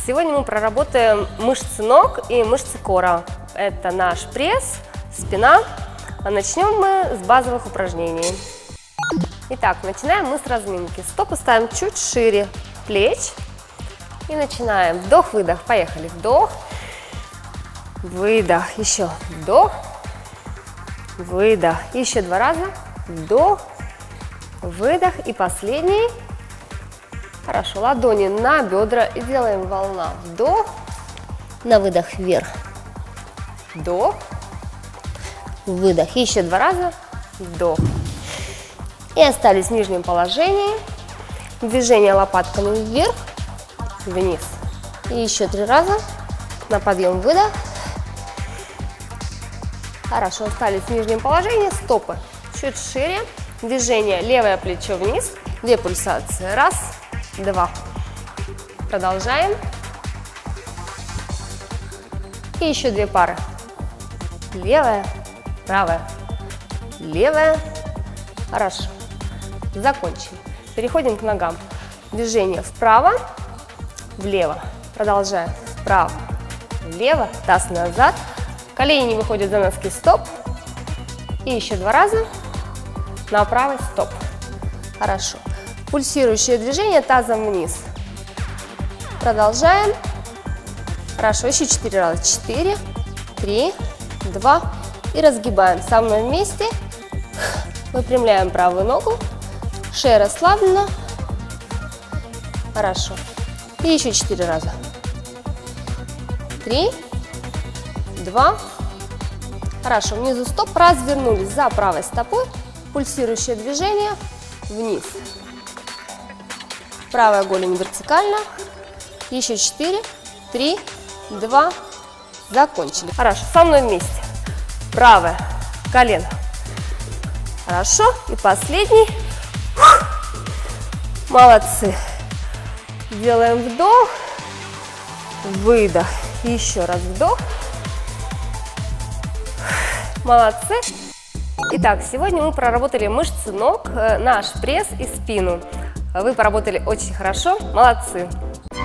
Сегодня мы проработаем мышцы ног и мышцы кора. Это наш пресс, спина. А начнем мы с базовых упражнений. Итак, начинаем мы с разминки. Стопы ставим чуть шире плеч. И начинаем. Вдох-выдох. Поехали. Вдох. Выдох. Еще. Вдох. Выдох. Еще 2 раза. Вдох. Выдох. И последний. Хорошо. Ладони на бедра. И делаем волна. Вдох. На выдох вверх. Вдох. Выдох. Еще 2 раза. Вдох. И остались в нижнем положении. Движение лопатками вверх, вниз. И еще 3 раза. На подъем, выдох. Хорошо. Остались в нижнем положении. Стопы чуть шире. Движение левое плечо вниз. 2 пульсации. 1, 2. Продолжаем. И еще 2 пары. Левая, правая, левая. Хорошо. Закончили. Переходим к ногам. Движение вправо, влево. Продолжаем. Вправо, влево. Таз назад. Колени не выходят за носки. Стоп. И еще 2 раза. На правый стоп. Хорошо. Пульсирующее движение тазом вниз. Продолжаем. Хорошо. Еще 4 раза. 4, 3, 2. И разгибаем. Со мной вместе. Выпрямляем правую ногу. Шея расслаблена. Хорошо. И еще 4 раза. 3, 2. Хорошо. Внизу стоп. Развернулись за правой стопой. Пульсирующее движение вниз. Правая голень вертикально. Еще 4, 3, 2. Закончили. Хорошо. Со мной вместе. Правое колено. Хорошо. И последний. Молодцы. Делаем вдох. Выдох. Еще раз вдох. Молодцы. Итак, сегодня мы проработали мышцы ног, наш пресс и спину. Вы поработали очень хорошо. Молодцы.